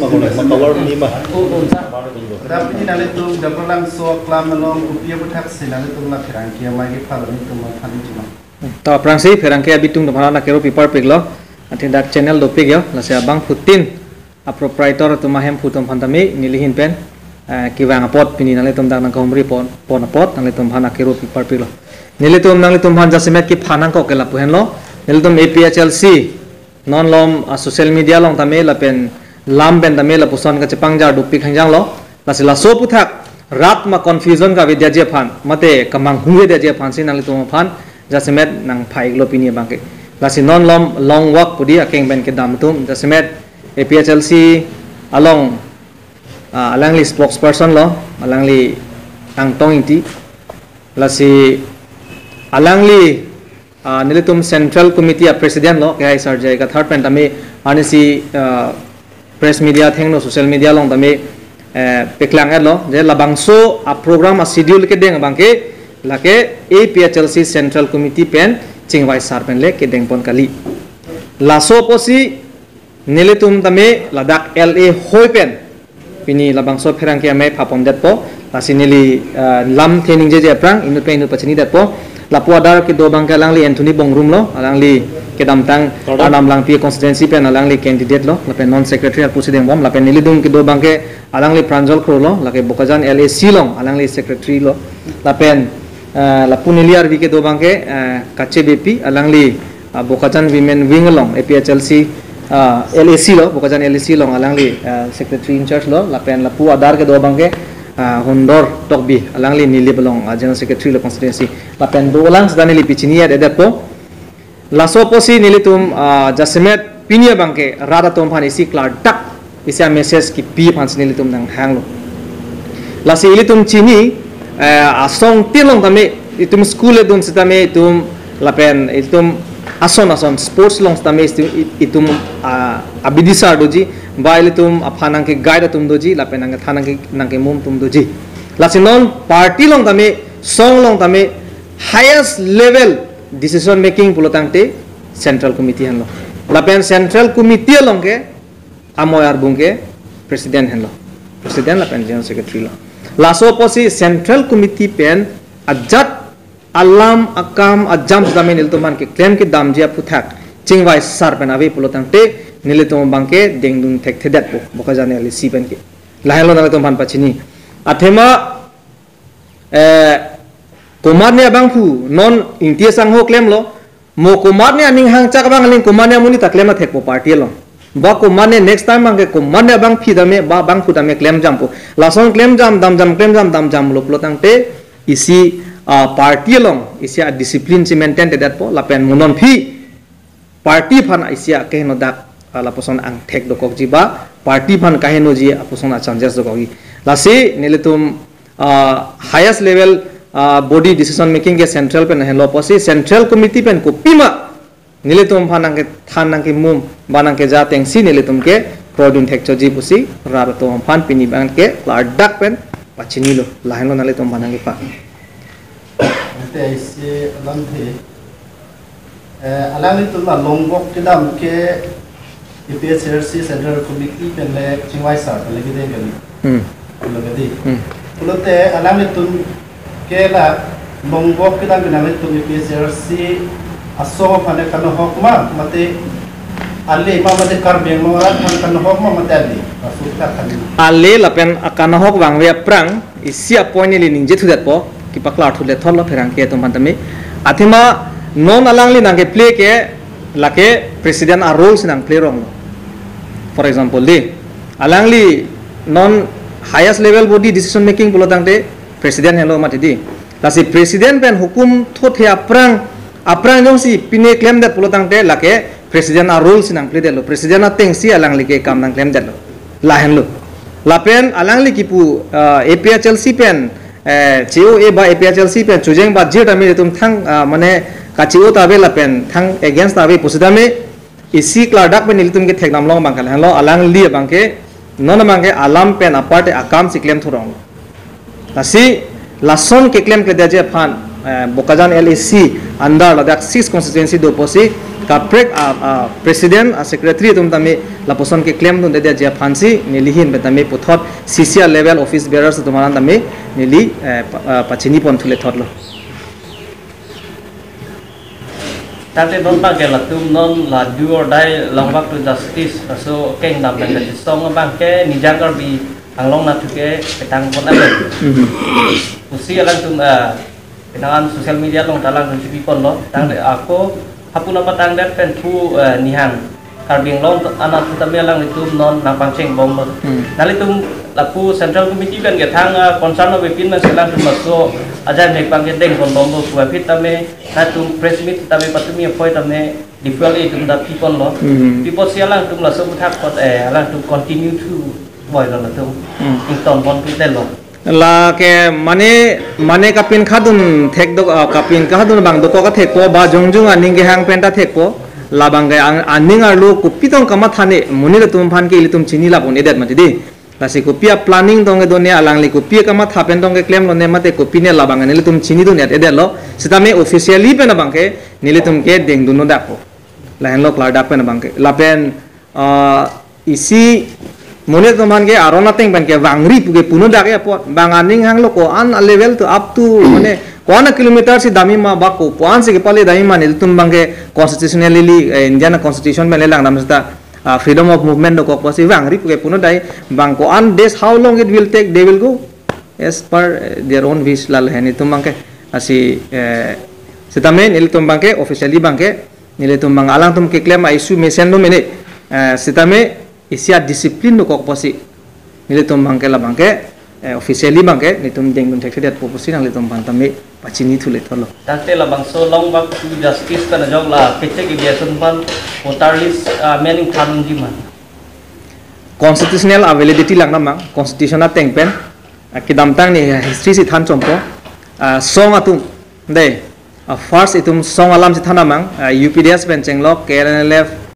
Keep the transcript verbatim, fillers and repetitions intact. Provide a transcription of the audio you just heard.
makulay makawar ni ma tapi ni nale tu dapalang so klam nalong upia butak sinale tu la kerangkia magi paling tu ma thani cuma to prangsi kerangkia bitung tu mana kero paper piglo atin dak channel do pig yo la sia bang putin a proprietor tu mahem putum phantami nilihin pen kiwang pot pini nale tum dak nang komri pon pon pot nale tum phana kero paper piglo nile tum nang tum phan jasemet ki phanang ko kela puhen lo nile tum A P H L C non lom social media long tame la pen lam ben tame la puson ka chepang jar dupi khangjang lo la sila so puthak rat ma confusion ka vidya je phan mate kamang huwe de je phan sin nang tum phan jasemet nang phai lo pini bangke la si non lom long walk pudi akeng ben ke dam tum jasemet A P H L C along alangli spokesperson lo alangli ang tong inti la si alangli nilitum central committee of president lo kaya sar jai ka third pen tame anisi press media thengno social media long tame peklang lo je labangso a program a schedule ke deng bangke lake A P H L C central committee pen chingwai sar pen le ke deng pon kali laso posi nilitum tame ladak L A hoi pen pini labangso pherang ke ame phapom det po lasi nili lam thening je je prang inu pe inu pachini det po lapu adar ke do bangka langli Anthony Bongrum lo alangli ke damtang anam lang pi constituency pen alangli candidate lo lapen non secretary president bom lapen nilidung ke do bangke alangli Pranjal Kro lo lake Bokajan L A C long alangli secretary lo lapen lapu niliar vi ke do bangke kache B P alangli Bokajan women wing long A P H L C L A C lo Bokajan L A C long alangli secretary in charge lo lapen lapu adar ke do bangke Hondor Tokbi alangli nili belong general secretary lo constituency lapen do lang sedani li pichinia de depo laso posi nili tum jasemet pinia bangke rada tum phan isi klar dak isia message ki pi phan nili tum nang hang lo lasi ili tum chini asong tilong tame itum school edum sitame itum lapen itum ason ason sports long tame itum abidisar doji baile tum aphanang ke guide tum doji lapen nang thanang ke nang ke mum tum doji lasinon party long tame song long tame highest level decision making pulotangte central committee hanlo lapen central committee long ke amoyar bungke president hanlo president lapen general secretary lo laso posi central committee pen ajat alam akam ajam damen iltuman ke claim ke damjia puthak chingwai sar pen ave pulotangte nilitum bangke dengdung thek thedat po Bokajan L A C pen ke lahelo nalitum ban pachini athema eh Kumarnya abang pu non intia sang ho claim lo mo kumarnya aning hang cak abang aling kumarnya muni tak claim athek po party lo ba kumarnya next time bang ke kumarnya abang phi dame ba bang pu dame claim jam po lason claim jam dam jam claim jam dam jam lo plo tang te isi party lo isi discipline si maintain te dat po lapen monon phi party phan isi ke no dak laposon ang thek do kok jiba party phan kahe no ji aposon changes do kogi lasi nilitum highest level Uh, body decision making ke central pen hello posi central committee pen ko pima nilitum phanang ke thanang ke mum banang ke jateng si nilitum ke produin thek choji pusi rabato phan pini bang ke ladak pen pachini lo laheno nalitum phanang ke pa ate ise alam the alang itu la longbok ke dam ke A P H L C central committee pen le chingwai sar le gide gali hm lo gadi hm pulote alang itu kela longbok kita binang itu A P H L C aso phane kanu hokma mate alle ma mate karbeng mora kanu hokma mate alle asukta khali alle lapen akana hok wang we prang isia point li ning je thudat po ki pakla thule thol pherang ke to mantame athima non alangli nange play ke lake president a role sinang play wrong for example de alangli non highest level body decision making bulotang de presiden hello mati di lasi presiden pen hukum thot he aprang aprang jong si pine claim dat pulotang te lake presiden a rule sinang play delo presiden a teng si alang like kam nang claim delo la hen lo la pen alang li kipu A P H L C pen C O A ba A P H L C pen chujeng ba je dami tum thang mane ka C O ta be la pen thang against ta be pusidame isi kladak pen nilitum ke thek nam long bangkal hen lo alang li bangke non bangke alam pen aparte akam si claim thurong lasi lason ke claim ke dia je phan Bokajan L A C andar ladak six constituency do posi kaprek a president a secretary tum tami laposon ke claim tun dia dia phansi nilihin betami puthot C C R level office bearers tumaran tami nili pachini pon thule thotlo Tapi non pakai lah tu non lah do or die long waktu justice so keng dam dan jadi song bang ke ni jagar bi anglong na tu ke petang pon ada. Usia lang tu kenangan sosial media long dalang tu cipi pon lo. Tang aku hapu nama tang dat pen tu nihan karbing long anak tu tamai lang itu non napang ceng bom lo. Nali tu lapu central committee kan ke thang concern of opinion selang tu masuk aja mek bang ke deng pon bom lo tu apit tamai na tu press meet tamai patumi apoi tamai dipel itu dah people lo. People sialang tu lah sebut hak kot eh alang tu continue to boy lo tu. Ington pon kita lo. La ke mane mane kapin khadun thek do kapin khadun bang do ko ka thek ko ba jongjung aning ge hang penta thek ko la bang ge aning ar lo kupitong kama thane muni da tum phan ke ilitum chini la bon edet mati di la si kopia planning dong ge do ne alang li kopia kama thapen dong ge claim lo ne mate kopi ne la bang ne ilitum chini do net edet lo sitame officially pe na bang ke nilitum ke deng duno da ko la hen lo klar da pe na bang ke la pen isi mone teman ke arona teng ban ke wangri puge puno da ke pot banganing hang lo ko an level to up to mane kona kilometer si dami ma ba ko puan se ke pale dami ma ne tum bang ke constitutionally indian constitution me lelang nam sta freedom of movement ko ko si wangri puge puno dai bang ko an this how long it will take they will go as per their own wish lal hen tum bang ke asi sitamen il tum bang ke officially bang ke nile tum bang alang tum ke claim isu mesen no mene sitame isia disiplin do kok posi nilitum bangke la bangke officially bangke nitum dengun thek dat proposi nang litum pantami pachini thule tholo Tante la bang so long bang justice kana jong la kete ki dia sun pan voter list meaning thanung jiman constitutional validity lang namang constitutional tengpen kidam tang ni history si than chompo song atum dei first itum song alam si thanamang U P D S pen chenglok K N L F